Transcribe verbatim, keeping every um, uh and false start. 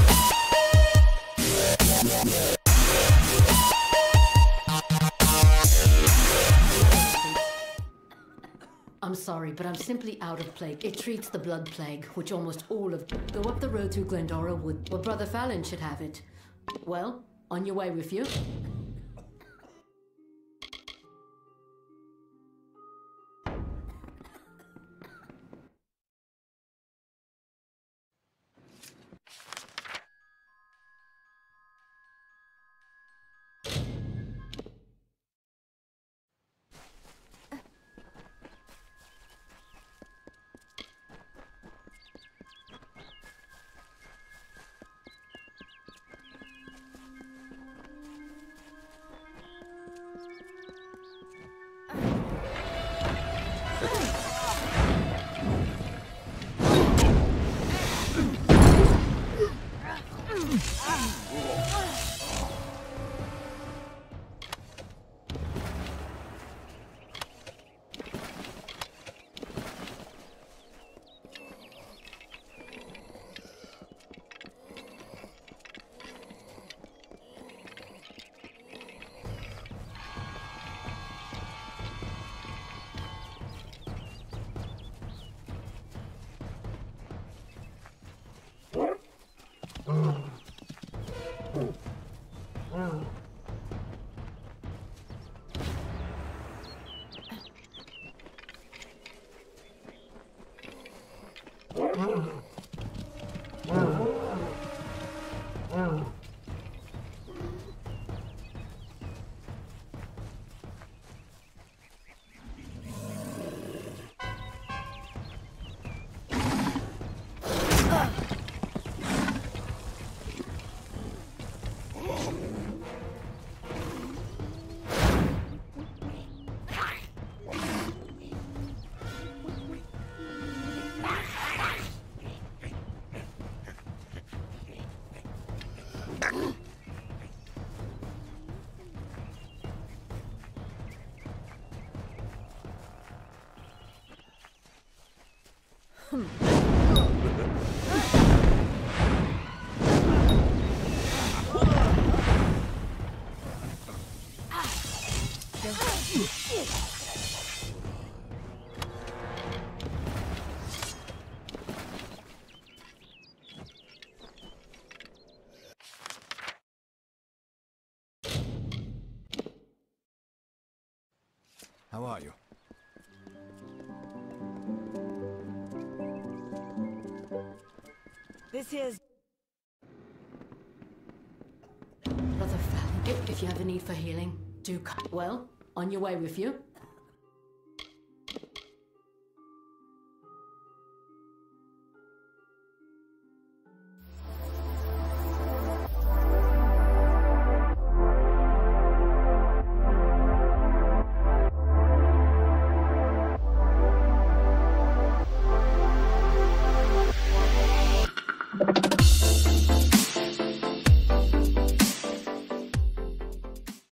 I'm sorry, but I'm simply out of plague. It treats the blood plague, which almost all of... Go up the road through Glendora Wood. Well, Brother Fallon should have it. Well, on your way with you. How are you? This is... Brother Fallon, if you have a need for healing, do come. Well, on your way with you.